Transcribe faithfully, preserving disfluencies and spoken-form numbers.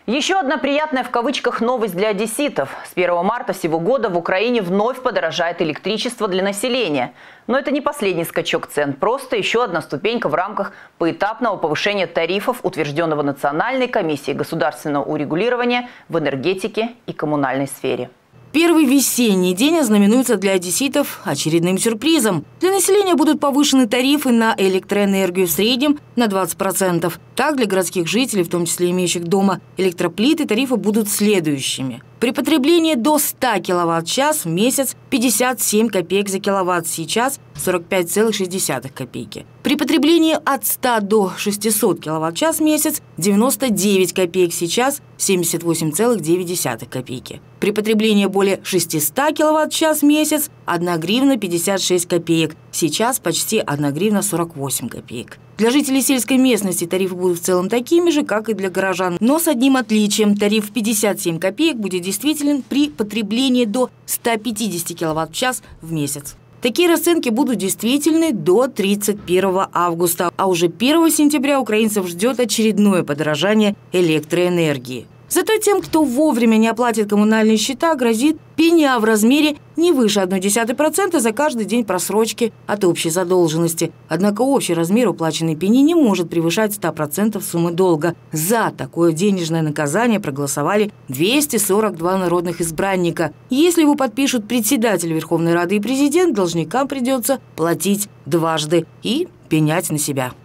Еще одна приятная в кавычках новость для одесситов. С первого марта сего года в Украине вновь подорожает электричество для населения. Но это не последний скачок цен, просто еще одна ступенька в рамках поэтапного повышения тарифов, утвержденного Национальной комиссией государственного урегулирования в энергетике и коммунальной сфере. Первый весенний день ознаменуется для одесситов очередным сюрпризом. Для населения будут повышены тарифы на электроэнергию в среднем на двадцать процентов. Так, для городских жителей, в том числе имеющих дома электроплиты, тарифы будут следующими. При потреблении до ста киловатт-час в месяц – пятьдесят семь копеек за киловатт, сейчас – сорок пять целых шесть десятых копейки. При потреблении от ста до шестисот киловатт-час в месяц – девяносто девять копеек, сейчас – семьдесят восемь целых девять десятых копейки. При потреблении более шестисот киловатт-час в месяц – одна гривна пятьдесят шесть копеек, сейчас почти одна гривна сорок восемь копеек. Для жителей сельской местности тарифы будут в целом такими же, как и для горожан. Но с одним отличием – тариф пятьдесят семь копеек будет действителен при потреблении до ста пятидесяти киловатт-час в месяц. Такие расценки будут действительны до тридцать первого августа, а уже первого сентября украинцев ждет очередное подорожание электроэнергии. Зато тем, кто вовремя не оплатит коммунальные счета, грозит пеня в размере не выше ноль целых одна десятая процента за каждый день просрочки от общей задолженности. Однако общий размер уплаченной пени не может превышать ста процентов суммы долга. За такое денежное наказание проголосовали двести сорок два народных избранника. Если его подпишут председатель Верховной Рады и президент, должникам придется платить дважды и пенять на себя.